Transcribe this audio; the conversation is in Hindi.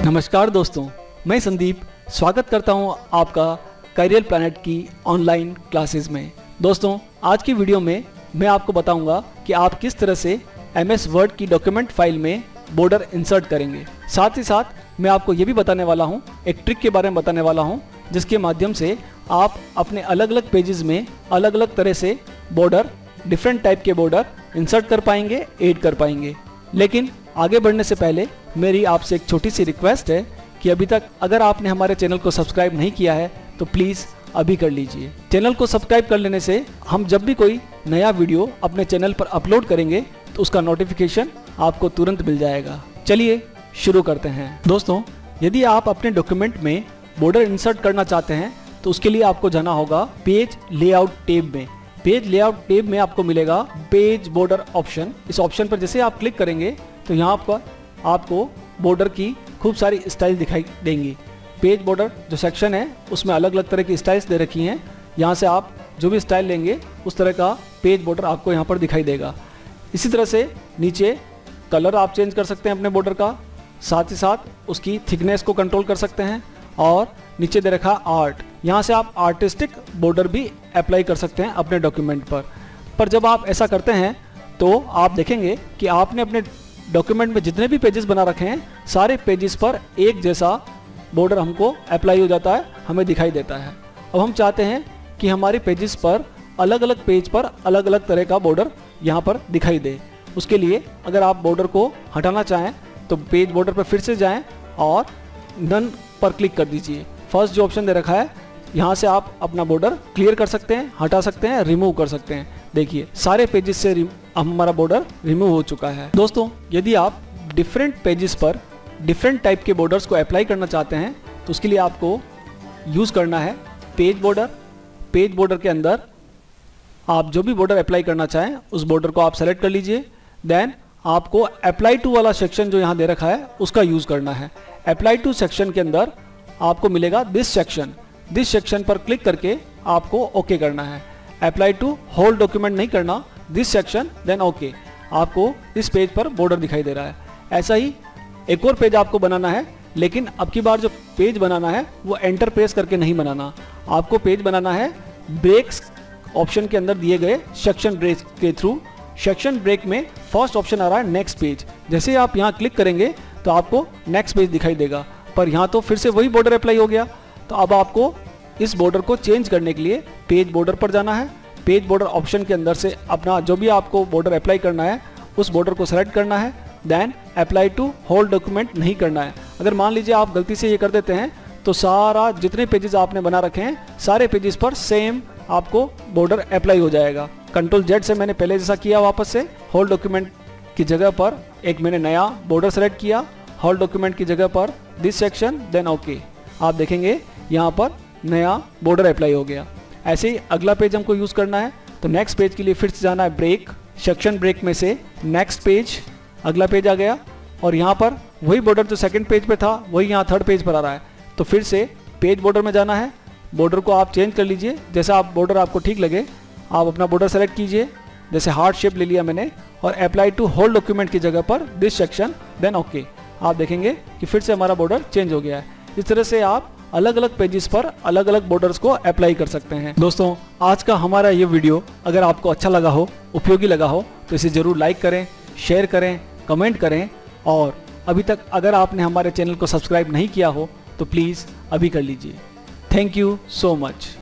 नमस्कार दोस्तों, मैं संदीप स्वागत करता हूं आपका करियर प्लैनेट की ऑनलाइन क्लासेस में। दोस्तों, आज की वीडियो में मैं आपको बताऊंगा कि आप किस तरह से MS वर्ड की डॉक्यूमेंट फाइल में बॉर्डर इंसर्ट करेंगे। साथ ही साथ मैं आपको ये भी बताने वाला हूं, एक ट्रिक के बारे में बताने वाला हूं, जिसके माध्यम से आप अपने अलग अलग पेजेस में अलग अलग तरह से बॉर्डर, डिफरेंट टाइप के बॉर्डर इंसर्ट कर पाएंगे, ऐड कर पाएंगे। लेकिन आगे बढ़ने से पहले मेरी आपसे एक छोटी सी रिक्वेस्ट है कि अभी तक अगर आपने हमारे चैनल को सब्सक्राइब नहीं किया है तो प्लीज़ अभी कर लीजिए। चैनल को सब्सक्राइब कर लेने से हम जब भी कोई नया वीडियो अपने चैनल पर अपलोड करेंगे तो उसका नोटिफिकेशन आपको तुरंत मिल जाएगा। चलिए शुरू करते हैं। दोस्तों, यदि आप अपने डॉक्यूमेंट में बॉर्डर इंसर्ट करना चाहते हैं तो उसके लिए आपको जाना होगा पेज लेआउट टैब में। पेज लेआउट टैब में आपको मिलेगा पेज बॉर्डर ऑप्शन। इस ऑप्शन पर जैसे आप क्लिक करेंगे तो यहाँ पर आपको बॉर्डर की खूब सारी स्टाइल दिखाई देंगी। पेज बॉर्डर जो सेक्शन है उसमें अलग अलग तरह की स्टाइल्स दे रखी हैं। यहाँ से आप जो भी स्टाइल लेंगे उस तरह का पेज बॉर्डर आपको यहाँ पर दिखाई देगा। इसी तरह से नीचे कलर आप चेंज कर सकते हैं अपने बॉर्डर का, साथ ही साथ उसकी थिकनेस को कंट्रोल कर सकते हैं। और नीचे दे रखा आर्ट, यहाँ से आप आर्टिस्टिक बॉर्डर भी अप्लाई कर सकते हैं अपने डॉक्यूमेंट पर जब आप ऐसा करते हैं तो आप देखेंगे कि आपने अपने डॉक्यूमेंट में जितने भी पेजेस बना रखे हैं सारे पेजेस पर एक जैसा बॉर्डर हमको अप्लाई हो जाता है, हमें दिखाई देता है। अब हम चाहते हैं कि हमारे पेजेस पर अलग अलग पेज पर अलग अलग तरह का बॉर्डर यहाँ पर दिखाई दे। उसके लिए अगर आप बॉर्डर को हटाना चाहें तो पेज बॉर्डर पर फिर से जाएं और नन पर क्लिक कर दीजिए। फर्स्ट जो ऑप्शन दे रखा है यहाँ से आप अपना बॉर्डर क्लियर कर सकते हैं, हटा सकते हैं, रिमूव कर सकते हैं। देखिए सारे पेजेस से हमारा बॉर्डर रिमूव हो चुका है। दोस्तों, यदि आप डिफरेंट पेजेस पर डिफरेंट टाइप के बॉर्डर्स को अप्लाई करना चाहते हैं तो उसके लिए आपको यूज़ करना है पेज बॉर्डर। पेज बॉर्डर के अंदर आप जो भी बॉर्डर अप्लाई करना चाहें उस बॉर्डर को आप सेलेक्ट कर लीजिए। देन आपको अप्लाई टू वाला सेक्शन जो यहाँ दे रखा है उसका यूज़ करना है। अप्लाई टू सेक्शन के अंदर आपको मिलेगा दिस सेक्शन। दिस सेक्शन पर क्लिक करके आपको ओके करना है। अप्लाई टू होल डॉक्यूमेंट नहीं करना, दिस सेक्शन देन ओके। आपको इस पेज पर बॉर्डर दिखाई दे रहा है। ऐसा ही एक और पेज आपको बनाना है, लेकिन अब की बार जो पेज बनाना है वो एंटर प्रेस करके नहीं बनाना। आपको पेज बनाना है ब्रेक्स ऑप्शन के अंदर दिए गए सेक्शन ब्रेक के थ्रू। सेक्शन ब्रेक में फर्स्ट ऑप्शन आ रहा है नेक्स्ट पेज। जैसे आप यहाँ क्लिक करेंगे तो आपको नेक्स्ट पेज दिखाई देगा, पर यहाँ तो फिर से वही बॉर्डर अप्लाई हो गया। तो अब आपको इस बॉर्डर को चेंज करने के लिए पेज बॉर्डर पर जाना है। पेज बॉर्डर ऑप्शन के अंदर से अपना जो भी आपको बॉर्डर अप्लाई करना है उस बॉर्डर को सेलेक्ट करना है। Then apply to whole document नहीं करना है। अगर मान लीजिए आप गलती से ये कर देते हैं तो सारा जितने पेजेस आपने बना रखे हैं सारे पेजेस पर सेम आपको बॉर्डर अप्लाई हो जाएगा। कंट्रोल Z से मैंने पहले जैसा किया वापस से होल डॉक्यूमेंट की जगह पर एक मैंने नया बॉर्डर सेलेक्ट किया, होल डॉक्यूमेंट की जगह पर दिस सेक्शन देन ओके। आप देखेंगे यहाँ पर नया बॉर्डर अप्लाई हो गया। ऐसे ही अगला पेज हमको यूज़ करना है तो नेक्स्ट पेज के लिए फिर से जाना है ब्रेक। सेक्शन ब्रेक में से नेक्स्ट पेज, अगला पेज आ गया और यहाँ पर वही बॉर्डर जो सेकंड पेज पे था वही यहाँ थर्ड पेज पर आ रहा है। तो फिर से पेज बॉर्डर में जाना है। बॉर्डर को आप चेंज कर लीजिए, जैसा आप बॉर्डर आपको ठीक लगे आप अपना बॉर्डर सेलेक्ट कीजिए। जैसे हार्ट शेप ले लिया मैंने और अप्लाई टू होल डॉक्यूमेंट की जगह पर दिस सेक्शन देन ओके। आप देखेंगे कि फिर से हमारा बॉर्डर चेंज हो गया है। इस तरह से आप अलग अलग पेजेस पर अलग अलग बॉर्डर्स को अप्लाई कर सकते हैं। दोस्तों, आज का हमारा ये वीडियो अगर आपको अच्छा लगा हो, उपयोगी लगा हो तो इसे ज़रूर लाइक करें, शेयर करें, कमेंट करें। और अभी तक अगर आपने हमारे चैनल को सब्सक्राइब नहीं किया हो तो प्लीज़ अभी कर लीजिए। Thank you so much.